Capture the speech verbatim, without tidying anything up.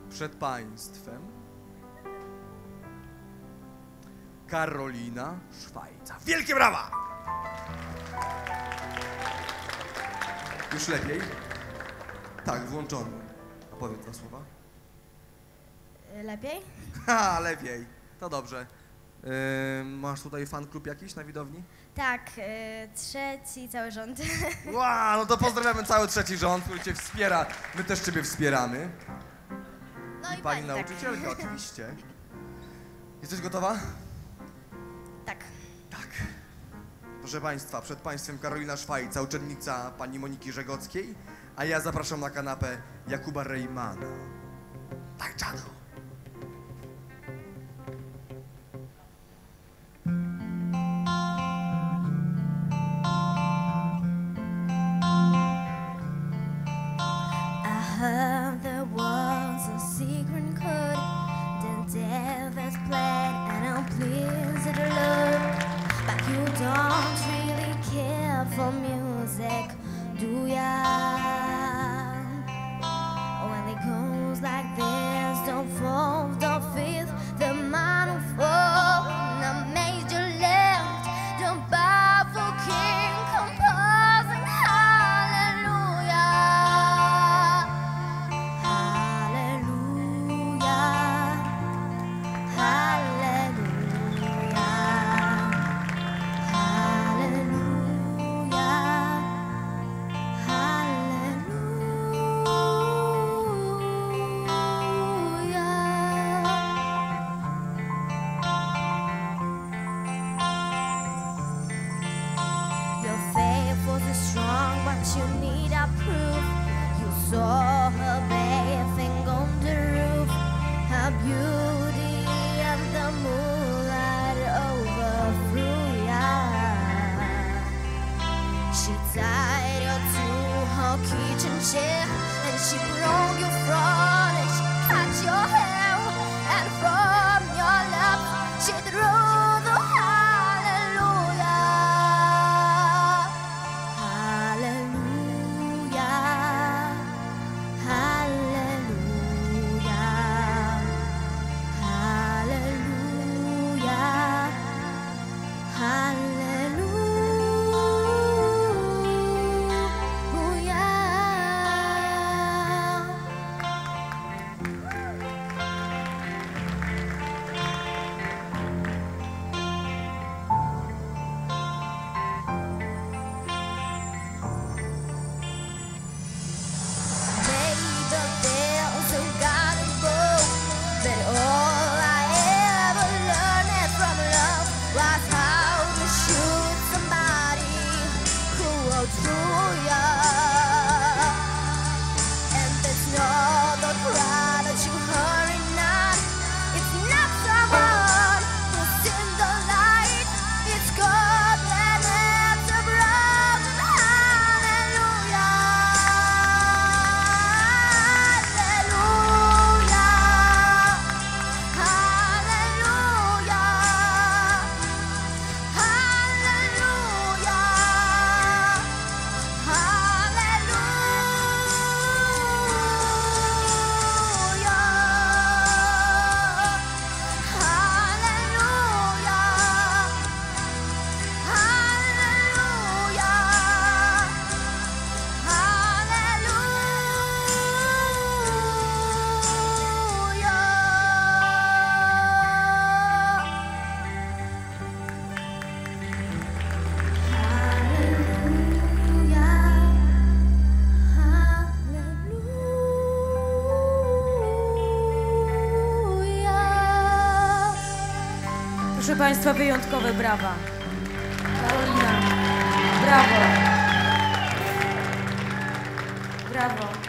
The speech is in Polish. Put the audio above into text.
Przed państwem Karolina Szwajca. Wielkie brawa! Już lepiej? Tak, włączony. Powiedz dwa słowa. Lepiej? Ha, lepiej. To dobrze. Yy, masz tutaj fan klub jakiś na widowni? Tak, yy, trzeci cały rząd. Wow, no to pozdrawiamy cały trzeci rząd, który cię wspiera. My też ciebie wspieramy. No i, I pani pani, nauczycielka, tak. oczywiście. Jesteś gotowa? Tak. Tak. Proszę państwa, przed państwem Karolina Szwajca, uczennica pani Moniki Żegockiej, a ja zapraszam na kanapę Jakuba Reymana. Tak, czadu. Heard there was a secret code the devil's plan and unpleasant love, but you don't really care for music, do ya? When it goes like this, don't fall, don't feel the man who fall, not major left, don't baffle king composing hallelujah. Strong, but you need a proof. You saw her bathing on the roof, her beauty and the moonlight overthrew ya. She tied you to her kitchen chair, and she broke your front, and she cut your hair, and from your lips she drew the hallelujah. Proszę Państwa, wyjątkowe brawa. Karolina, brawo. Brawo.